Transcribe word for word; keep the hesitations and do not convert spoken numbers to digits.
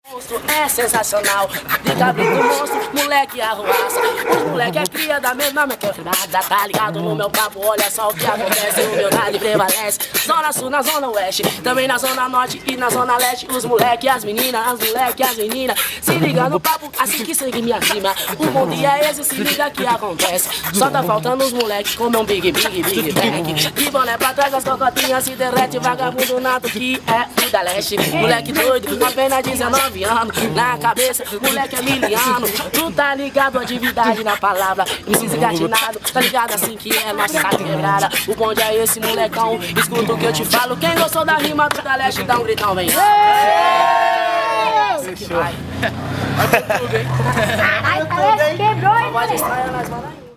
Monstro é sensacional, de cabrito monstro, moleque arruaça. Os moleque é cria da mesma mentalidade, tá ligado no meu papo, olha só o que acontece, humildade prevalece. Zona sul, na zona oeste, também na zona norte e na zona leste. Os moleque, as meninas, as moleque, as meninas, se liga no papo, assim que segue minha rima. O bom dia é esse, se liga que acontece. Só tá faltando os moleque comer um big, big, big bang. De boné pra trás, as cocotinhas se derrete, vagabundo nato que é o da leste. Moleque doido, apenas dezenove anos, na cabeça, moleque é miliano. Tu tá ligado, atividade na palavra, precisa gatinado, tá ligado assim que é nossa quebrada. O bonde é esse, molecão, escuta o que eu te falo. Quem gostou da rima do da leste, dá um gritão, vem. Fechou. Vai, vai, quebrou, hein?